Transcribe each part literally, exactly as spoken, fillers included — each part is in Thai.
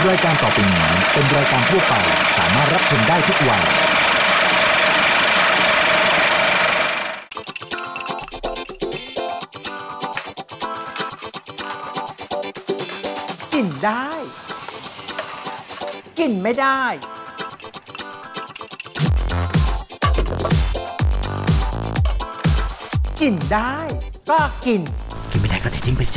รายการต่อไปนี้เป็นรายการทั่วไปสามารถรับชมได้ทุกวัยกินได้กินไม่ได้กินได้ก็กินกินไม่ได้ก็ทิ้งไปสิ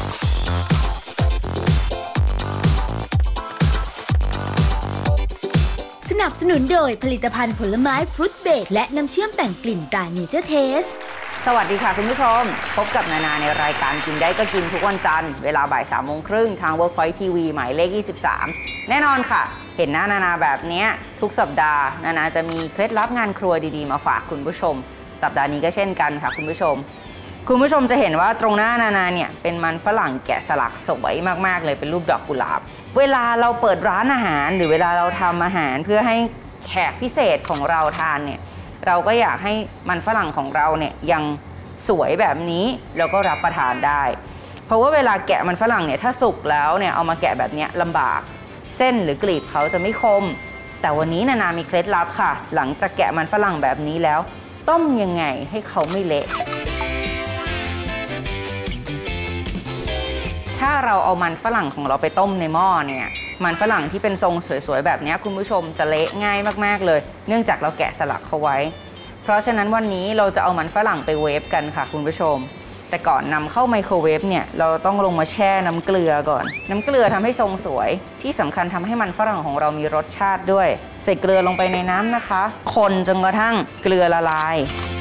สนับสนุนโดยผลิตภัณฑ์ผลไม้ฟรุตเบรดและน้ำเชื่อมแต่งกลิ่นตราเนเจอร์เทสสวัสดีค่ะคุณผู้ชมพบกับนานาในรายการกินได้ก็กินทุกวันจันทร์เวลาบ่ายสามโมงครึ่งทาง Workpoint ที วี หมายเลขยี่สิบสามแน่นอนค่ะเห็นหน้านานาแบบนี้ทุกสัปดาห์นานาจะมีเคล็ดลับงานครัวดีๆมาฝากคุณผู้ชมสัปดาห์นี้ก็เช่นกันค่ะคุณผู้ชมคุณผู้ชมจะเห็นว่าตรงหน้านานาเนี่ยเป็นมันฝรั่งแกะสลักสวยมากๆเลยเป็นรูปดอกกุหลาบเวลาเราเปิดร้านอาหารหรือเวลาเราทำอาหารเพื่อให้แขกพิเศษของเราทานเนี่ยเราก็อยากให้มันฝรั่งของเราเนี่ยยังสวยแบบนี้แล้วก็รับประทานได้เพราะว่าเวลาแกะมันฝรั่งเนี่ยถ้าสุกแล้วเนี่ยเอามาแกะแบบนี้ลำบากเส้นหรือกลีบเขาจะไม่คมแต่วันนี้นานามีเคล็ดลับค่ะหลังจากแกะมันฝรั่งแบบนี้แล้วต้มยังไงให้เขาไม่เละถ้าเราเอามันฝรั่งของเราไปต้มในหม้อเนี่ยมันฝรั่งที่เป็นทรงสวยๆแบบนี้คุณผู้ชมจะเละง่ายมากๆเลยเนื่องจากเราแกะสลักเขาไว้เพราะฉะนั้นวันนี้เราจะเอามันฝรั่งไปเวฟกันค่ะคุณผู้ชมแต่ก่อนนำเข้าไมโครเวฟเนี่ยเราต้องลงมาแช่น้ำเกลือก่อนน้ำเกลือทำให้ทรงสวยที่สำคัญทำให้มันฝรั่งของเรามีรสชาติด้วยใส่เกลือลงไปในน้ำนะคะคนจนกระทั่งเกลือละลาย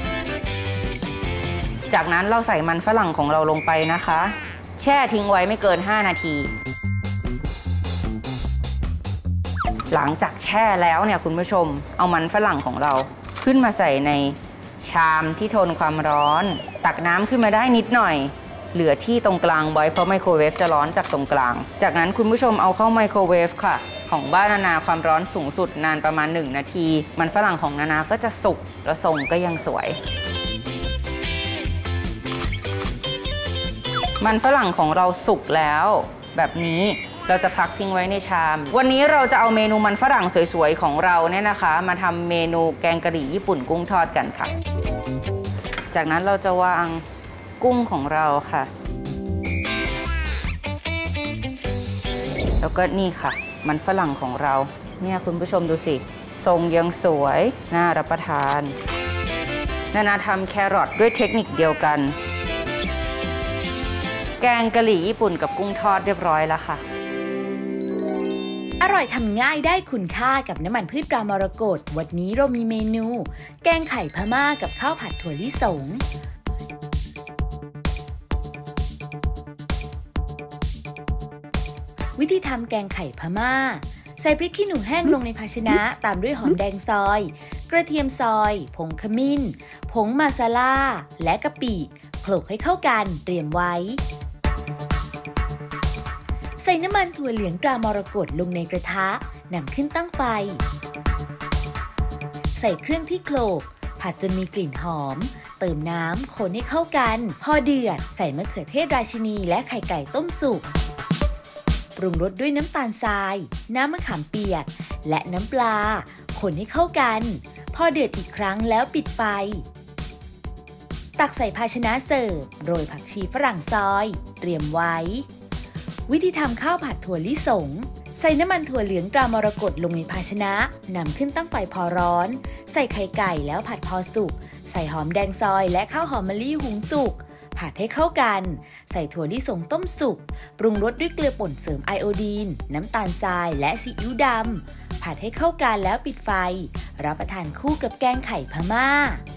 จากนั้นเราใส่มันฝรั่งของเราลงไปนะคะแช่ทิ้งไว้ไม่เกินห้านาทีหลังจากแช่แล้วเนี่ยคุณผู้ชมเอามันฝรั่งของเราขึ้นมาใส่ในชามที่ทนความร้อนตักน้ำขึ้นมาได้นิดหน่อยเหลือที่ตรงกลางไว้เพราะไมโครเวฟจะร้อนจากตรงกลางจากนั้นคุณผู้ชมเอาเข้าไมโครเวฟค่ะของบ้านนานาความร้อนสูงสุดนานประมาณหนึ่งนาทีมันฝรั่งของนานาก็จะสุกและทรงก็ยังสวยมันฝรั่งของเราสุกแล้วแบบนี้เราจะพักทิ้งไว้ในชามวันนี้เราจะเอาเมนูมันฝรั่งสวยๆของเราเนี่ยนะคะมาทำเมนูแกงกะหรี่ญี่ปุ่นกุ้งทอดกันค่ะจากนั้นเราจะวางกุ้งของเราค่ะแล้วก็นี่ค่ะมันฝรั่งของเราเนี่ยคุณผู้ชมดูสิทรงยังสวยน่ารับประทานนานาทำแครอทด้วยเทคนิคเดียวกันแกงกะหรี่ญี่ปุ่นกับกุ้งทอดเรียบร้อยแล้วค่ะอร่อยทำง่ายได้คุณค่ากับน้ำมันพืชตรามรกตวันนี้เรามีเมนูแกงไข่พม่ากับข้าวผัดถั่วลิสงวิธีทำแกงไข่พม่าใส่พริกขี้หนูแห้งลงในภาชนะตามด้วยหอมแดงซอยกระเทียมซอยผงขมิ้นผงมาซาล่าและกะปิโขลกให้เข้ากันเตรียมไว้ใส่น้ำมันถั่วเหลืองตรามรกตลงในกระทะนำขึ้นตั้งไฟใส่เครื่องที่โขลกผัดจนมีกลิ่นหอมเติมน้ำคนให้เข้ากันพอเดือดใส่มะเขือเทศราชินีและไข่ไก่ต้มสุกปรุงรสด้วยน้ำตาลทรายน้ำมะขามเปียกและน้ำปลาคนให้เข้ากันพอเดือดอีกครั้งแล้วปิดไฟตักใส่ภาชนะเสิร์ฟโรยผักชีฝรั่งซอยเตรียมไว้วิธีทำข้าวผัดถั่วลิสงใส่น้ำมันถั่วเหลืองตรามรกตลงในภาชนะนำขึ้นตั้งไฟพอร้อนใส่ไข่ไก่แล้วผัดพอสุกใส่หอมแดงซอยและข้าวหอมมะลิหุงสุกผัดให้เข้ากันใส่ถั่วลิสงต้มสุกปรุงรสด้วยเกลือป่นเสริมไอโอดีนน้ำตาลทรายและซีอิ๊วดำผัดให้เข้ากันแล้วปิดไฟรับประทานคู่กับแกงไข่พม่า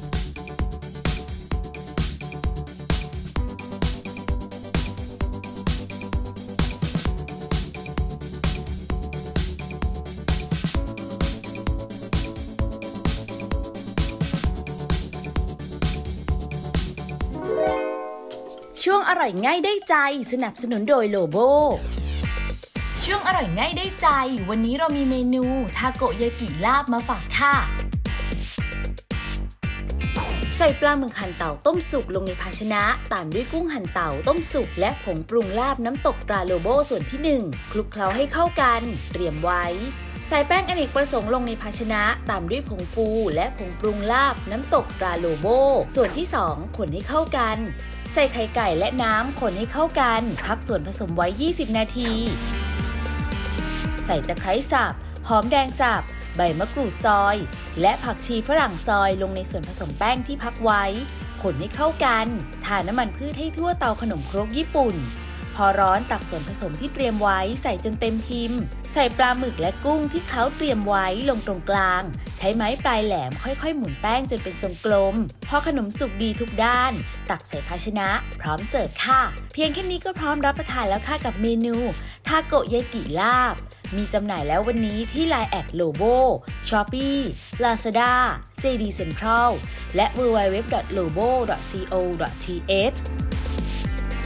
ช่วงอร่อยง่ายได้ใจสนับสนุนโดยโลโบช่วงอร่อยง่ายได้ใจวันนี้เรามีเมนูทาโกยากิลาบมาฝากค่ะใส่ปลาหมึกหั่นเต่าต้มสุกลงในภาชนะตามด้วยกุ้งหั่นเต่าต้มสุกและผงปรุงลาบน้ำตกตราโลโบส่วนที่หนึ่งคลุกเคล้าให้เข้ากันเตรียมไว้ใส่แป้งอเนกประสงค์ลงในภาชนะตามด้วยผงฟูและผงปรุงลาบน้ำตกตราโลโบส่วนที่สองคนให้เข้ากันใส่ไข่ไก่และน้ำคนให้เข้ากันพักส่วนผสมไว้ยี่สิบนาทีใส่ตะไคร้สับหอมแดงสับใบมะกรูดซอยและผักชีฝรั่งซอยลงในส่วนผสมแป้งที่พักไว้คนให้เข้ากันทาน้ำมันพืชให้ทั่วเตาขนมครกญี่ปุ่นพอร้อนตักส่วนผสมที่เตรียมไว้ใส่จนเต็มพิมพ์ใส่ปลาหมึกและกุ้งที่เขาเตรียมไว้ลงตรงกลางใช้ไม้ปลายแหลมค่อยๆหมุนแป้งจนเป็นทรงกลมพอขนมสุกดีทุกด้านตักใส่ภาชนะพร้อมเสิร์ฟค่ะเพียงแค่นี้ก็พร้อมรับประทานแล้วค่ะกับเมนูทาโกยากิลาบมีจำหน่ายแล้ววันนี้ที่ ไลน์ แอท โลโบ Shopee Lazada เจ ดี Central และ ดับเบิลยู ดับเบิลยู ดับเบิลยู ดอท โลโบ ดอท ซี โอ ดอท ที เอช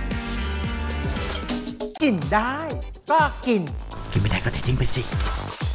กินได้ก็กินกินไม่ได้ก็เททิ้งไปสิ